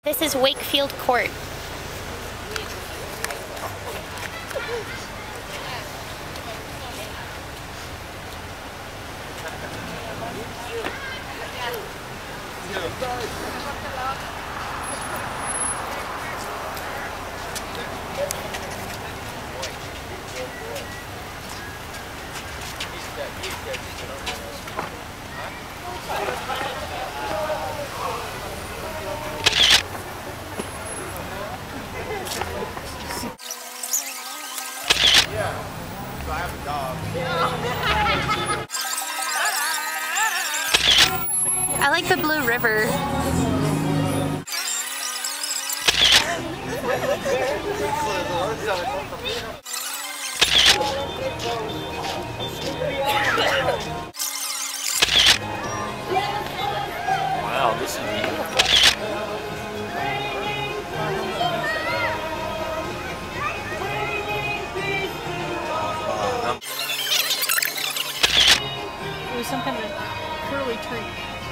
This is Wakefield Court. Yeah, so I have a dog. I like the Blue River. Wow, this is beautiful. It was some kind of curly tree.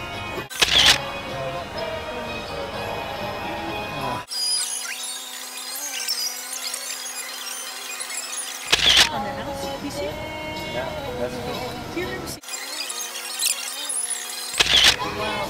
On their house, do you see it? Yeah, that's cool. Do you ever see? Wow.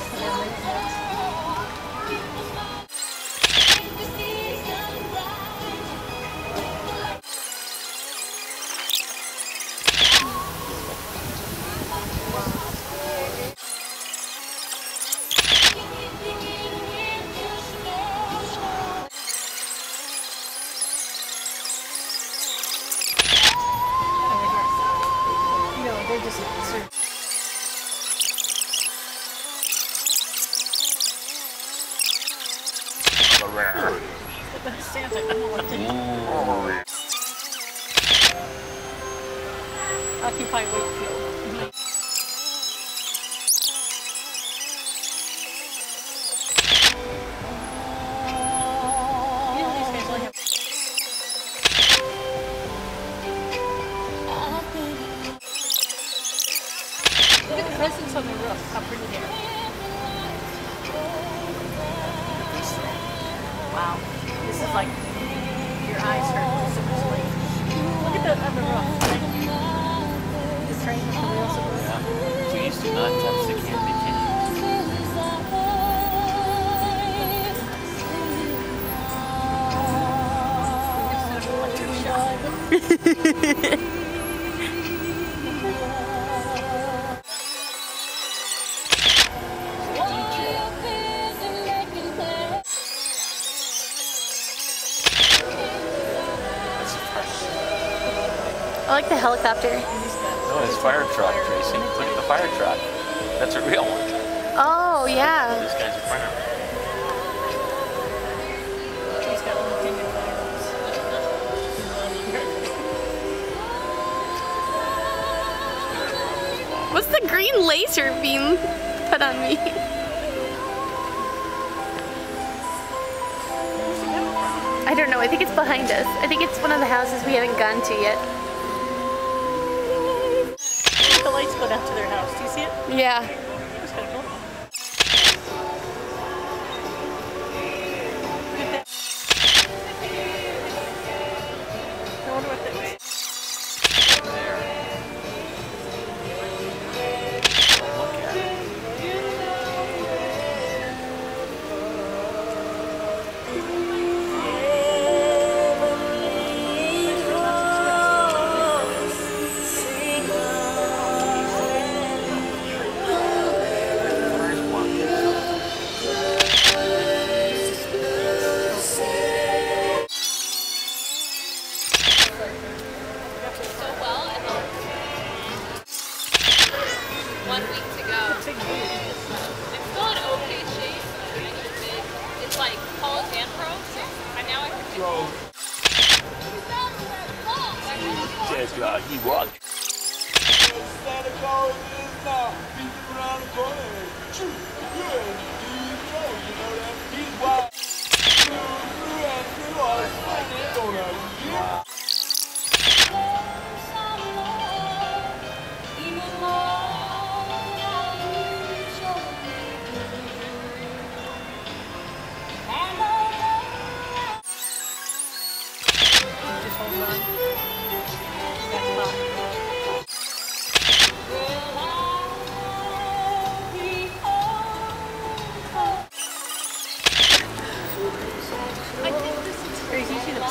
No, they're just sort of Santa, I don't know what to do. Occupy Wakefield. You know, these guys only have... Look at the presents on the roof. How pretty they are. Wow. This is like your eyes hurt so much late. Look at the other roof. The train with the wheels of the Yeah. Please do not touch the candy cane. I like the helicopter. No, it's fire truck, Tracy. Look at the fire truck. That's a real one. Oh, yeah. This guy's a fireman. He's got little tinted What's the green laser beam put on me? I don't know. I think it's behind us. I think it's one of the houses we haven't gone to yet. The lights go down to their house. Do you see it? Yeah. That's kind of cool. Look at that. I wonder what that is. There. Look at it. Says he walked. Santa Claus is now peeking around the corner. You know that he's wild. And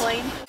going.